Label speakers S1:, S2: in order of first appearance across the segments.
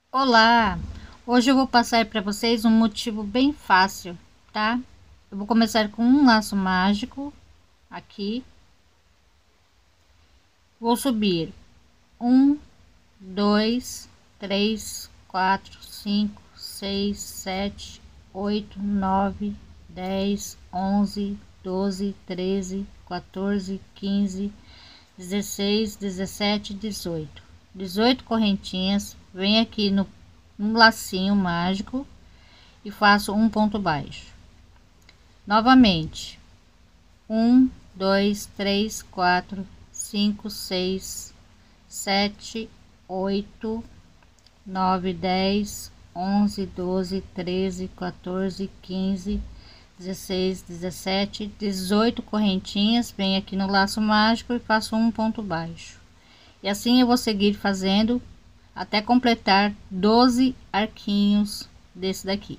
S1: Olá! Hoje eu vou passar para vocês um motivo bem fácil, tá? Eu vou começar com um laço mágico aqui. Vou subir 1, 2, 3, 4, 5, 6, 7, 8, 9, 10, 11, 12, 13, 14, 15, 16, 17, 18. 18 correntinhas. Venho aqui no lacinho mágico e faço um ponto baixo. Novamente, 1, 2, 3, 4, 5, 6, 7, 8, 9, 10, 11, 12, 13, 14, 15, 16, 17, 18 correntinhas. Venho aqui no laço mágico e faço um ponto baixo. E assim eu vou seguir fazendo até completar 12 arquinhos desse daqui.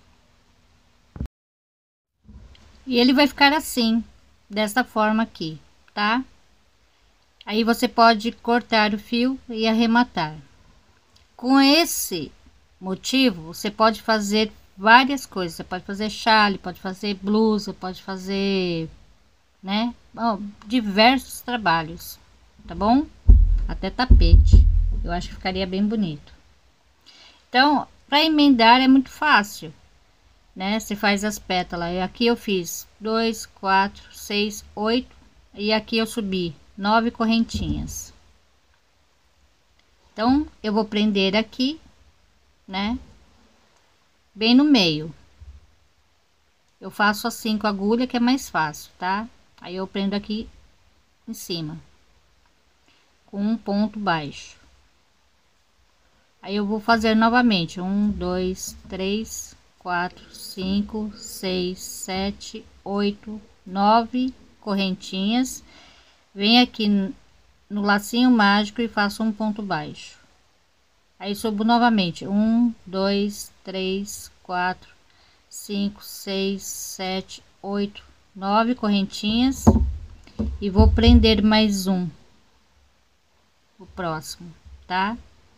S1: E ele vai ficar assim, dessa forma aqui, tá? Aí você pode cortar o fio e arrematar. Com esse motivo, você pode fazer várias coisas. Você pode fazer chale, pode fazer blusa, pode fazer, né? Bom, diversos trabalhos, tá bom? Até tapete. Eu acho que ficaria bem bonito. Então, para emendar é muito fácil, né? Você faz as pétalas. E aqui eu fiz 2, 4, 6, 8 e aqui eu subi 9 correntinhas. Então, eu vou prender aqui, né? Bem no meio. Eu faço assim com a agulha que é mais fácil, tá? Aí eu prendo aqui em cima com um ponto baixo. Aí eu vou fazer novamente 1, 2, 3, 4, 5, 6, 7, 8, 9 correntinhas. Venho aqui no lacinho mágico e faço um ponto baixo. Aí subo novamente 1, 2, 3, 4, 5, 6, 7, 8, 9 correntinhas e vou prender mais um, o próximo, tá?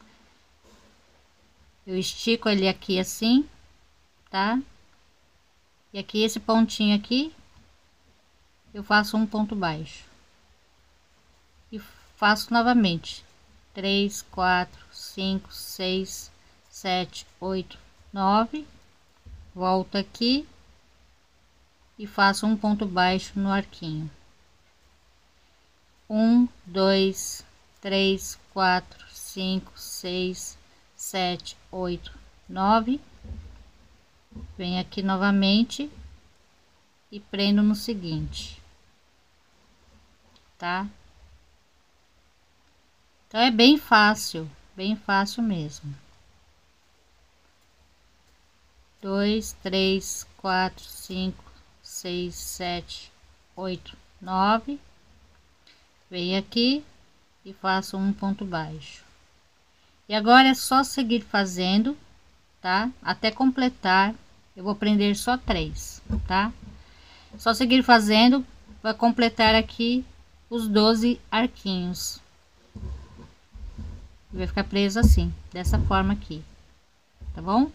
S1: Eu estico ele aqui assim, tá? E aqui esse pontinho aqui, eu faço um ponto baixo. E faço novamente. 3, 4, 5, 6, 7, 8, 9. Volto aqui e faço um ponto baixo no arquinho. 1, 2, 3, 4, 5, 6, 7, 8, 9. Venho aqui novamente e prendo no seguinte, tá? Então é bem fácil mesmo. 2, 3, 4, 5, 6, 7, 8, 9. Venho aqui e faço um ponto baixo. E agora é só seguir fazendo, tá? Até completar. Eu vou prender só 3, tá? Só seguir fazendo para completar aqui os 12 arquinhos. Vai ficar preso assim, dessa forma aqui, tá bom?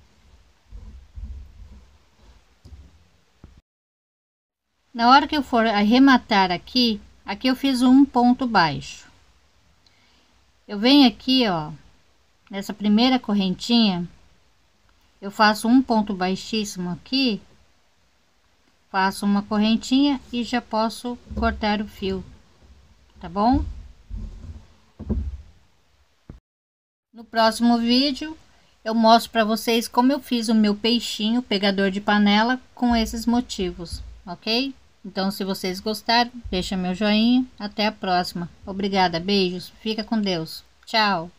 S1: Na hora que eu for arrematar aqui, eu fiz um ponto baixo. Eu venho aqui, ó, nessa primeira correntinha, eu faço um ponto baixíssimo aqui, faço uma correntinha e já posso cortar o fio, tá bom? No próximo vídeo eu mostro para vocês como eu fiz o meu peixinho pegador de panela com esses motivos, ok? Então, se vocês gostaram, deixa meu joinha. Até a próxima. Obrigada, beijos, fica com Deus, tchau.